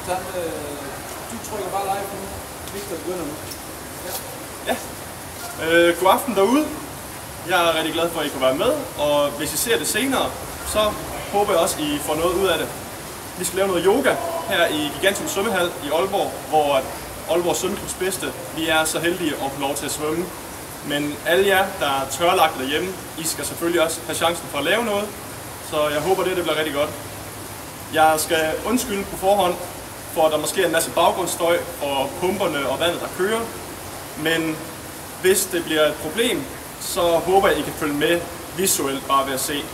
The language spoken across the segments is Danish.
Du trykker bare live nu. Victor begynder nu. Ja. God aften derude. Jeg er rigtig glad for, at I kunne være med, og hvis I ser det senere, så håber jeg også, at I får noget ud af det. Vi skal lave noget yoga her i Gigantium Svømmehal i Aalborg, hvor Aalborg Svømmeklubs bedste, vi er så heldige at få lov til at svømme. Men alle jer, der er tørlagt derhjemme, I skal selvfølgelig også have chancen for at lave noget, så jeg håber det bliver rigtig godt. Jeg skal undskylde på forhånd for, at der måske er en masse baggrundsstøj for pumperne og vandet, der kører. Men hvis det bliver et problem, så håber jeg, I kan følge med visuelt bare ved at se.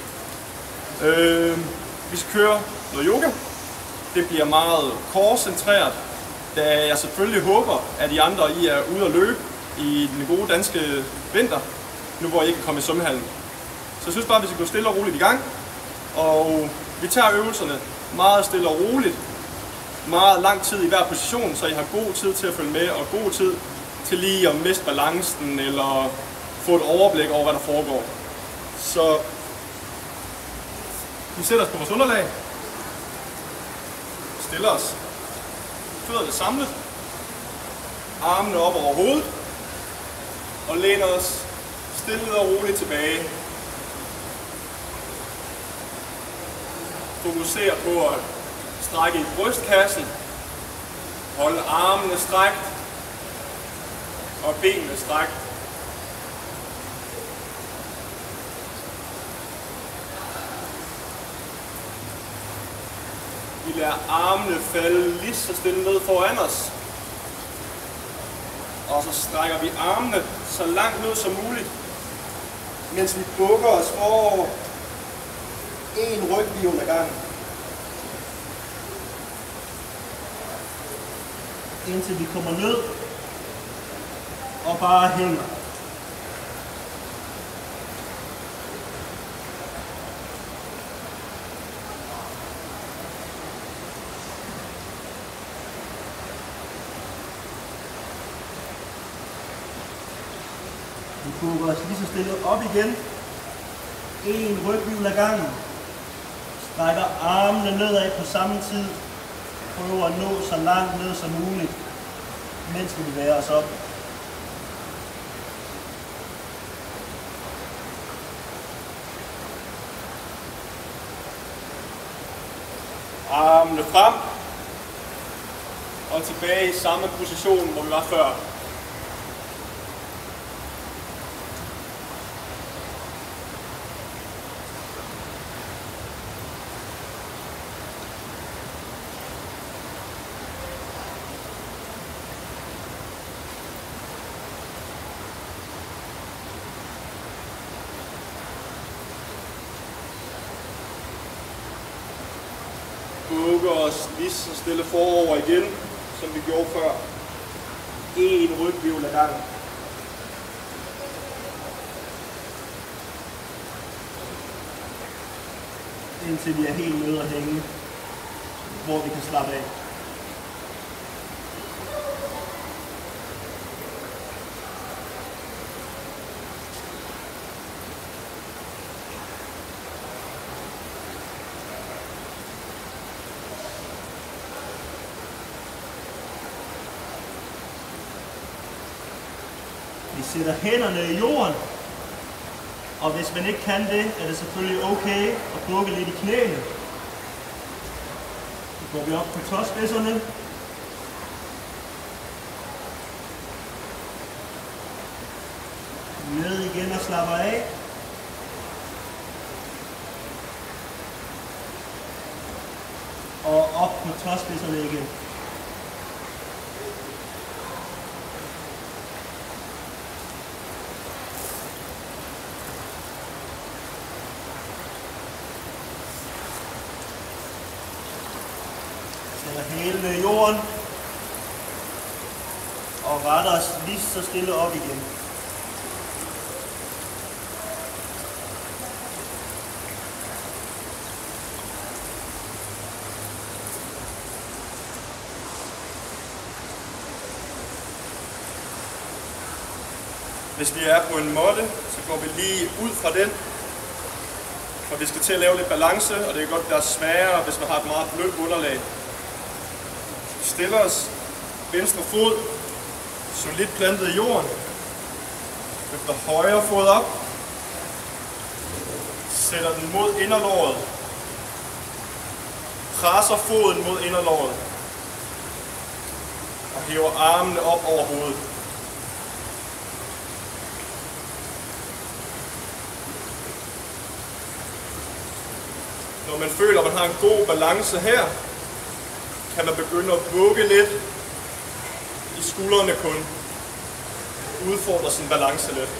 Vi skal køre noget yoga. Det bliver meget core-centreret, da jeg selvfølgelig håber, at I andre I er ude at løbe i den gode danske vinter, nu hvor I ikke kan komme i svømmehallen. Så jeg synes bare, at vi skal gå stille og roligt i gang. Og vi tager øvelserne meget stille og roligt, meget lang tid i hver position, så I har god tid til at følge med, og god tid til lige at miste balancen, eller få et overblik over, hvad der foregår. Så vi sætter os på vores underlag, stiller os, fødderne samlet, armene op over hovedet, og læner os stille og roligt tilbage. Fokuser på at strække i brystkassen, holde armene strækt og benene strækt. Vi lader armene falde lige så stille ned foran os. Og så strækker vi armene så langt ned som muligt, mens vi bukker os forover en ryghvirvel ad gangen. Indtil vi kommer ned og bare hænger. Vi bukker os lige så stille op igen. En ryghvirvel ad gangen. Strækker armene nedad på samme tid. Prøver at nå så langt ned som muligt, mens vi bevæger os op. Armene frem og tilbage i samme position, hvor vi var før. Bukker os lige så stille forover igen, som vi gjorde før. En ryghvirvel ad gangen. Indtil vi er helt nede og hænge, hvor vi kan slappe af. Vi sætter hænderne i jorden, og hvis man ikke kan det, er det selvfølgelig okay at bukke lidt i knæene. Så går vi op på tåspidserne. Ned igen og slapper af. Og op på tåspidserne igen. Hælene i jorden og retter os lige så stille op igen. Hvis vi er på en måtte, så går vi lige ud fra den. Og vi skal til at lave lidt balance, og det kan godt være sværere, hvis man har et meget blødt underlag. stiller os venstre fod solidt plantet i jorden. Løfter højre fod op. Sætter den mod inderlåret. Presser foden mod inderlåret. Og hæver armene op over hovedet. Når man føler, at man har en god balance her, kan man begynde at vugge lidt i skuldrene kun. Udfordre sin balance lidt.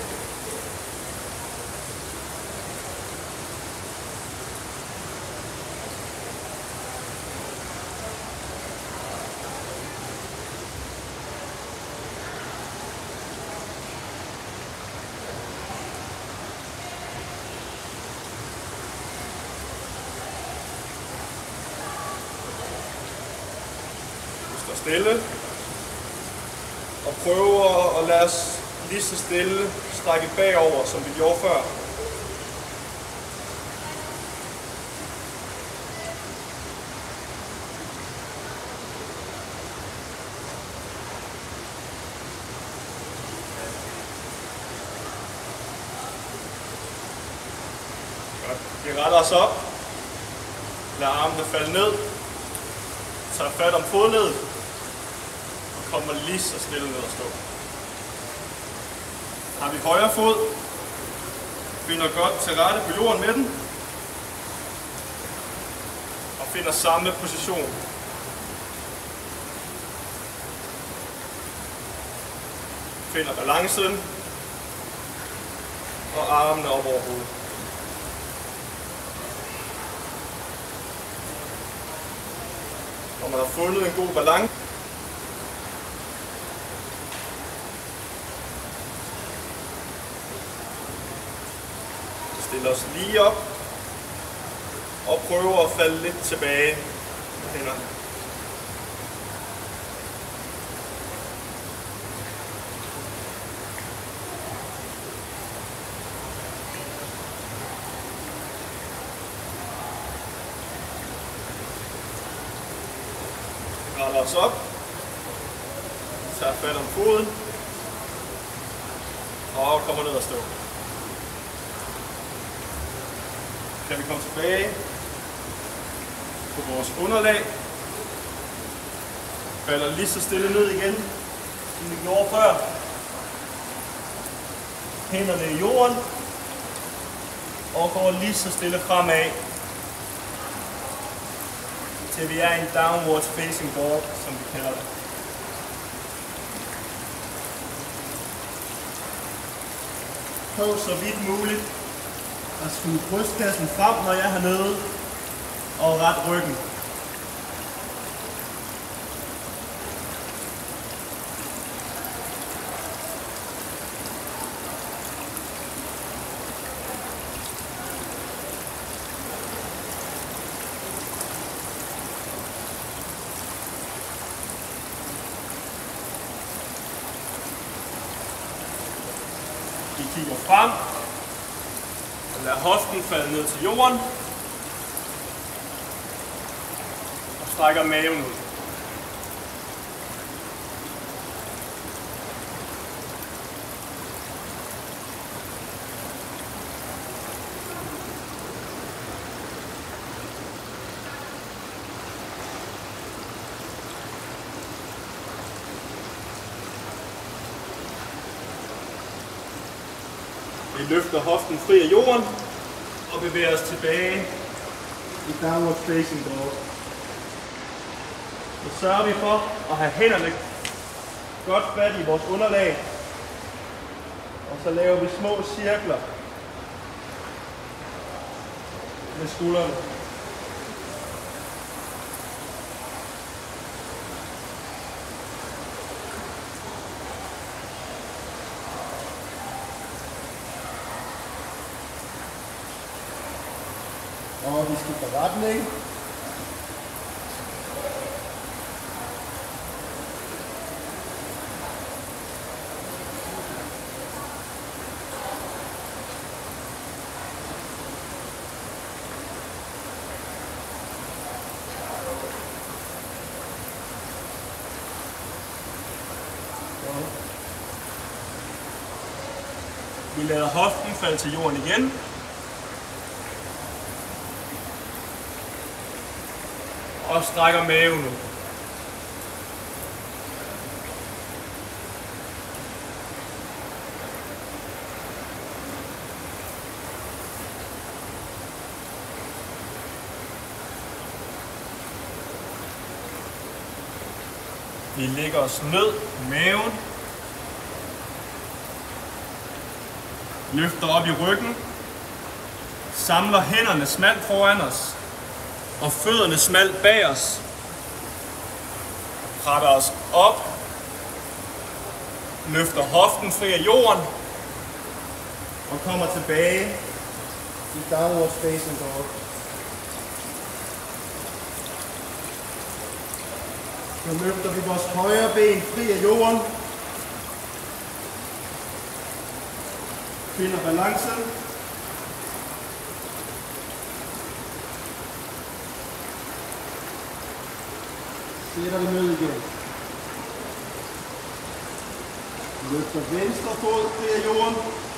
Stille og prøver at lade os lige så stille strække bagover, som vi gjorde før. Godt. Vi retter os op. Lad armene falde ned. Tager fat om fodledet. Kommer lige så stille ned og stå. Har vi højre fod, finder godt til rette på jorden med den, og finder samme position. Finder balancen, og armene op over hovedet. Når man har fundet en god balance, stiller os lige op og prøver at falde lidt tilbage med hænderne. Vi retter os op, tager fat om foden og kommer ned og stå. Kan vi komme tilbage på vores underlag. Falder lige så stille ned igen, som vi gjorde før. Hænderne i jorden. Og går lige så stille fremad, til vi er i en downward facing dog, som vi kalder det. Prøv så vidt muligt at skyde brystkassen frem, når jeg er hernede, og ret ryggen. Vi kigger frem. Lad hoften falde ned til jorden. Og strækker maven ud. Vi løfter hoften fri af jorden og bevæger os tilbage i downward facing dog. Så sørger vi for at have hænderne godt fat i vores underlag. Og så laver vi små cirkler med skuldrene. Og vi skifter retning. Vi lader hoften falde til jorden igen. Og strækker maven ud. Vi lægger os ned på maven. Løfter op i ryggen. Samler hænderne smalt foran os. Og fødderne smalt bag os. Retter os op. Løfter hoften fri af jorden. Og kommer tilbage i downward facing dog. Så løfter vi vores højre ben fri af jorden. Finder balancen. Sætter vi ned igen. Løfter venstre fod fri af jorden.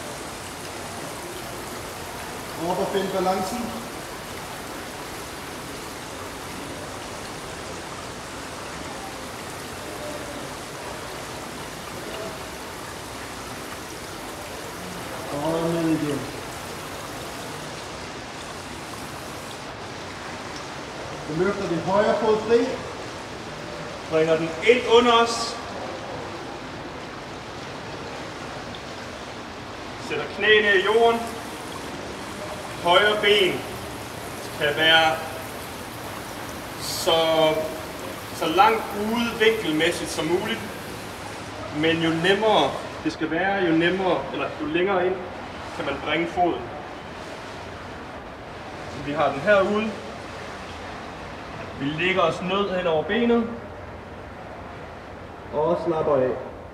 Op og find balancen. Og ned igen. Så løfter vi højre fod fri. Bringer den ind under os. Sætter knæene i jorden. Højre ben kan være så langt ude vinkelmæssigt som muligt. Men jo nemmere det skal være, jo længere ind kan man bringe foden. Så vi har den herude. Vi lægger os ned hen over benet. Og slapper af.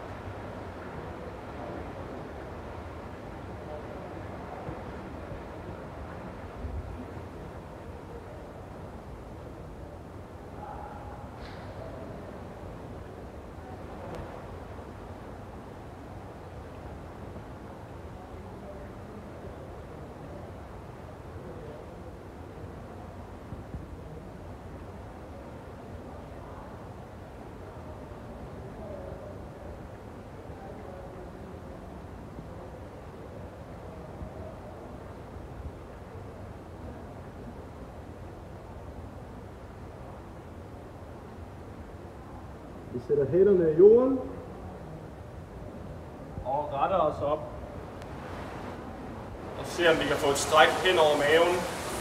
Vi sætter hænderne i jorden. Og retter os op. Og ser om vi kan få et stræk hen over maven.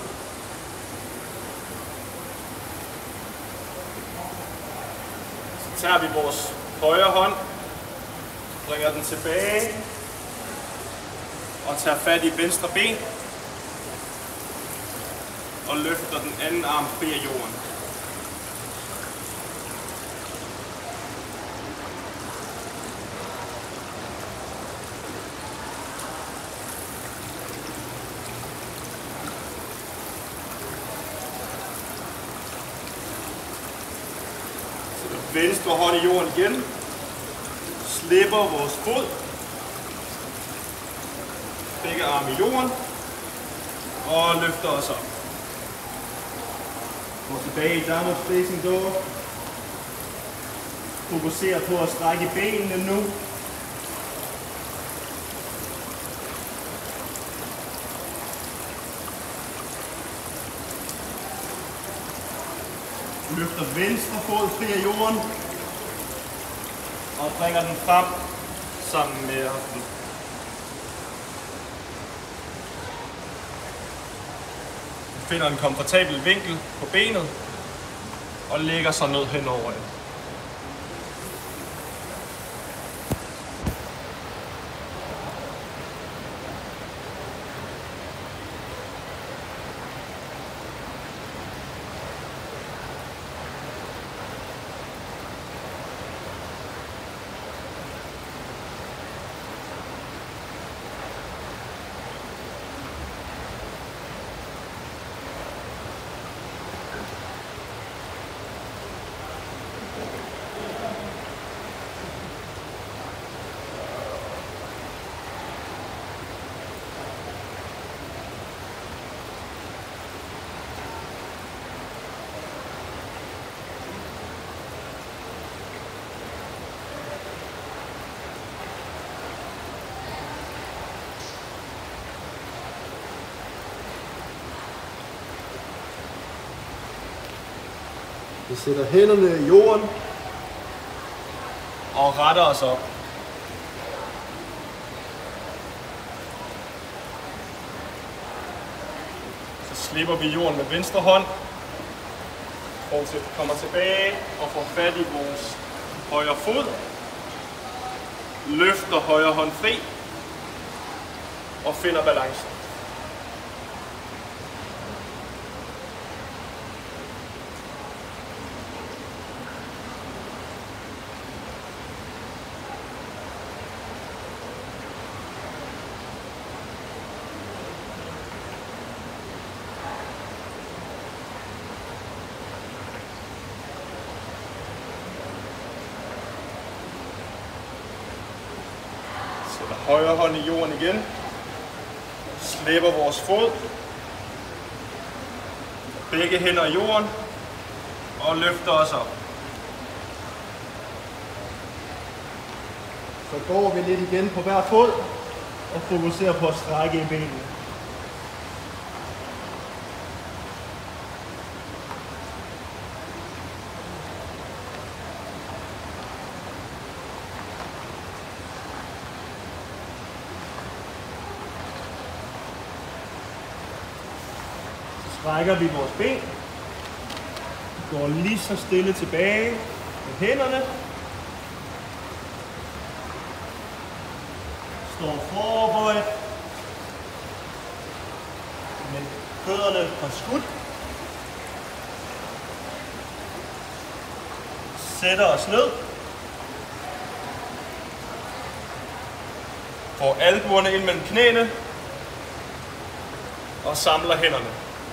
Så tager vi vores højre hånd. Bringer den tilbage. Og tager fat i venstre ben. Og løfter den anden arm fri af jorden. Venstre hånd i jorden igen. Slipper vores fod. Begge arme i jorden. Og løfter os op. Går tilbage i downward facing dog. Fokuser på at strække benene nu. Løfter venstre fod fri af jorden. Og bringer den frem sammen med hoften. Finder en komfortabel vinkel på benet. Og lægger sig ned henover det. Vi sætter hænderne i jorden. Og retter os op. Så slipper vi jorden med venstre hånd. Kommer tilbage og får fat i vores højre fod. Løfter højre hånd fri. Og finder balancen. Sætter højre hånd i jorden igen. Slipper vores fod. Begge hænder i jorden. Og løfter os op. Så går vi lidt igen på hver fod. Og fokuserer på at strække i benene. Strækker vi vores ben, går lige så stille tilbage med hænderne, står forbøjet, med fødderne forskudt, sætter os ned, får albuerne ind mellem knæene og samler hænderne.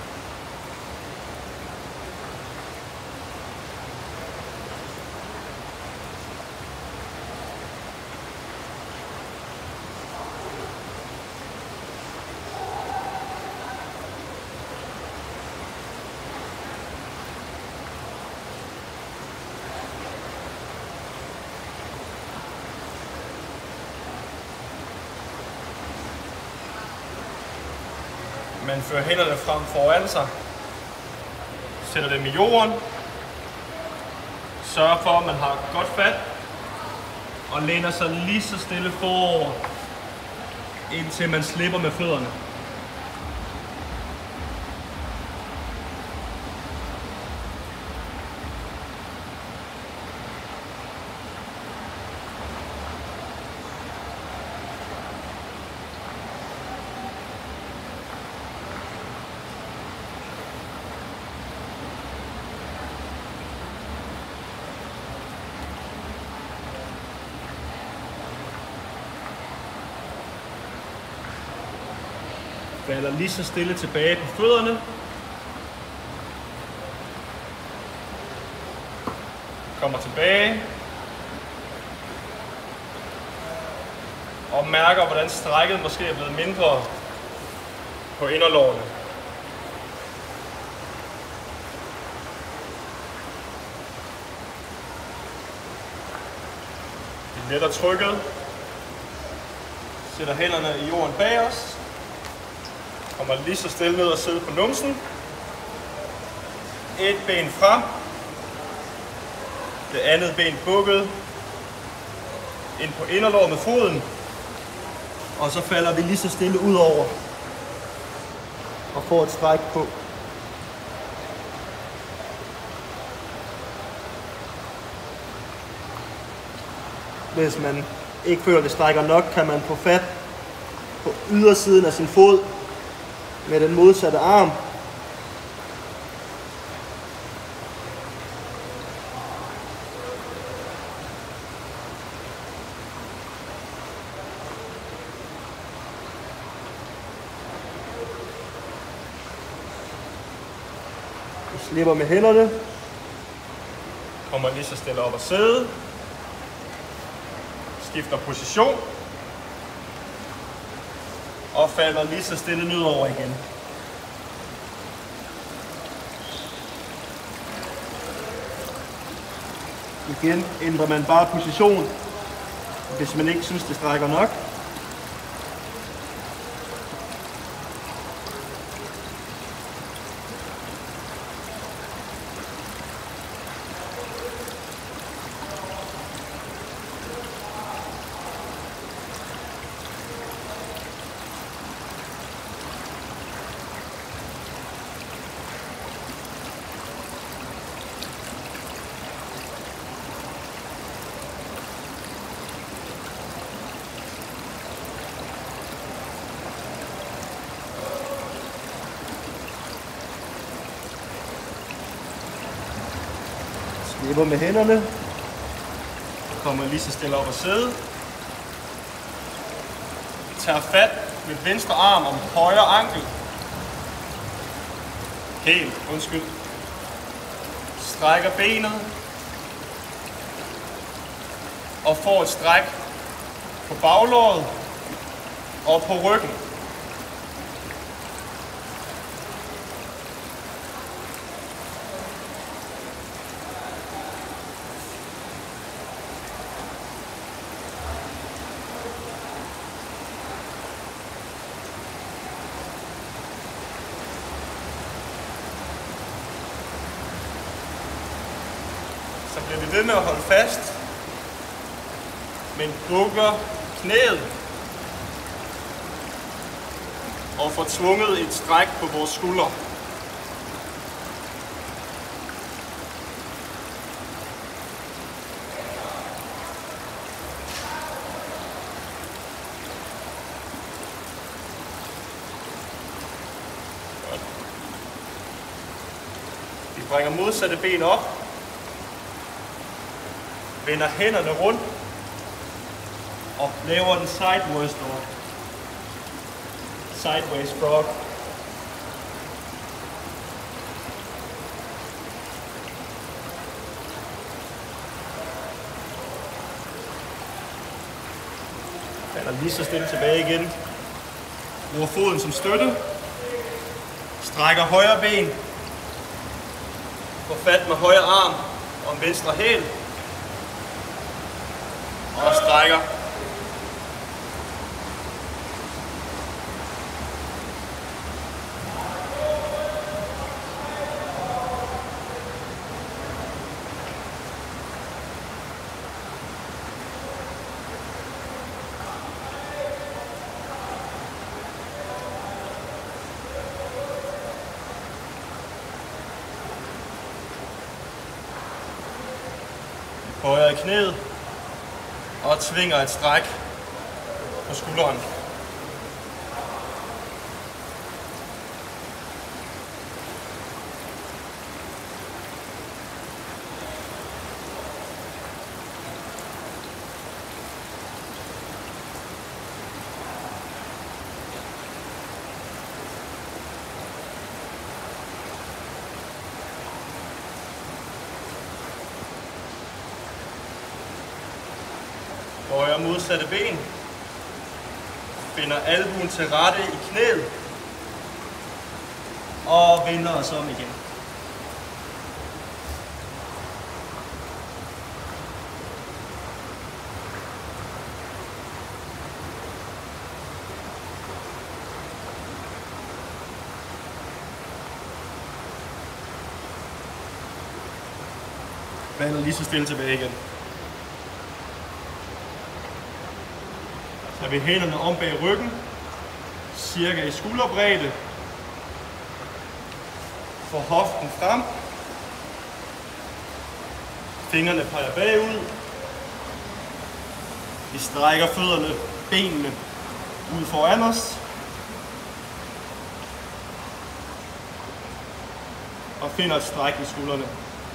Man fører hænderne frem foran sig, sætter dem i jorden, sørger for, at man har godt fat, og læner sig lige så stille forover, indtil man slipper med fødderne. Falder lige så stille tilbage på fødderne. Kommer tilbage. Og mærker, hvordan strækket måske er blevet mindre på inderlårene. Vi letter trykket. Sætter hænderne i jorden bag os. Kommer lige så stille ned og sidde på numsen. Et ben frem. Det andet ben bukket. Ind på inderlår med foden. Og så falder vi lige så stille ud over. Og får et stræk på. Hvis man ikke føler, det strækker nok, kan man få fat på ydersiden af sin fod med den modsatte arm. Vi slipper med hænderne. Kommer lige så stille op og sidde. Skifter position. Og falder lige så stille ned over igen. Igen ændrer man bare position, hvis man ikke synes, det strækker nok. Vipper med hænderne. Kommer lige så stille op og sidde. Tager fat med venstre arm om højre ankel. Helt, undskyld. Strækker benet. Og får et stræk på baglåret og på ryggen. Så bliver vi ved med at holde fast, men bukker knæet og får tvunget et stræk på vores skuldre. Vi bringer modsatte ben op. Vender hænderne rundt og laver en sideways dog. Sideways frog. Falder lige så stille tilbage igen. Bruger foden som støtte. Strækker højre ben. Får fat med højre arm om venstre hæl. Og strækker. Højre i knæet. Og tvinger et stræk på skulderen. Højre modsatte ben. Finder albuen til rette i knæet. Og vender os om igen. Falder lige så stille tilbage igen. Så har vi hænderne om bag ryggen, cirka i skulderbredde. Får hoften frem. Fingrene peger bagud. Vi strækker fødderne, benene ud foran os. Og finder et stræk i skuldrene.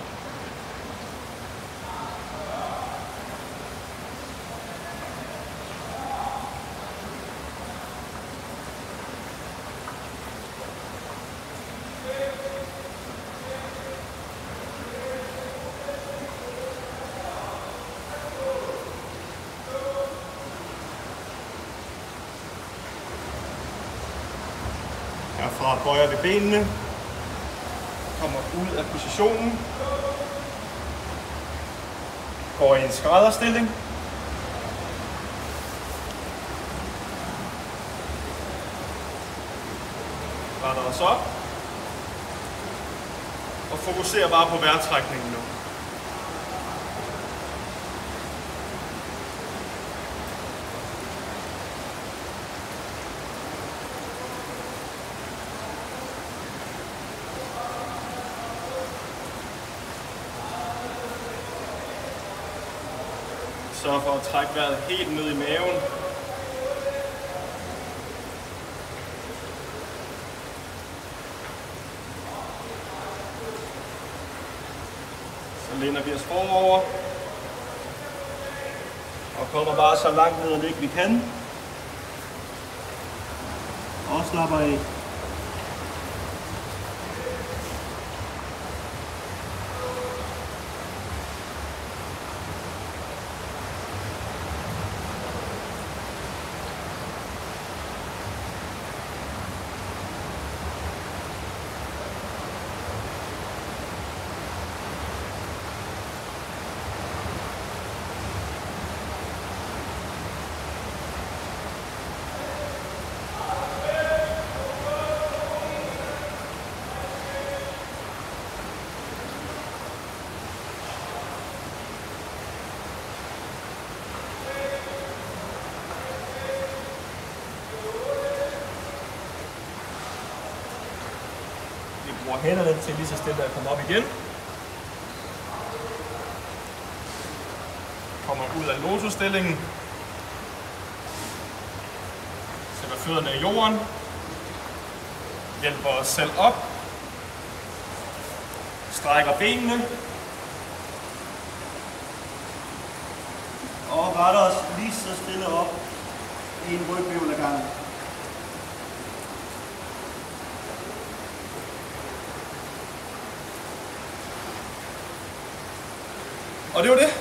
Herfra bøjer vi benene, kommer ud af positionen, går i en skrædderstilling, retter os op og fokuserer bare på vejrtrækningen nu. Sørg for at trække vejret helt ned i maven. Så læner vi os forover. Og kommer bare så langt ned og ligge vi kan. Og slapper af. Vi bruger hænderne til lige så stille at komme op igen. Kommer ud af lotusstillingen. Sætter fødderne i jorden. Hjælper os selv op. Strækker benene. Og retter os lige så stille op. En ryghvirvel ad gangen. Og det var det.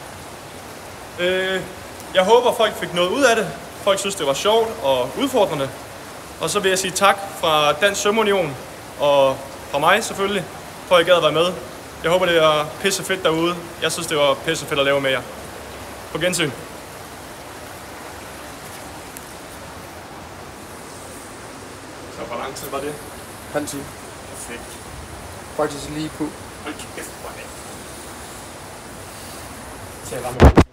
Jeg håber, folk fik noget ud af det. Folk synes, det var sjovt og udfordrende. Og så vil jeg sige tak fra Dansk Svømmeunion og fra mig selvfølgelig, for at I gad at være med. Jeg håber, det er pisse fedt derude. Jeg synes, det var pisse fedt at lave med jer. På gensyn. Så hvor lang tid var det? Halv time. Perfekt. Faktisk lige på. Hold kæft, hvor er det. Til at ramme.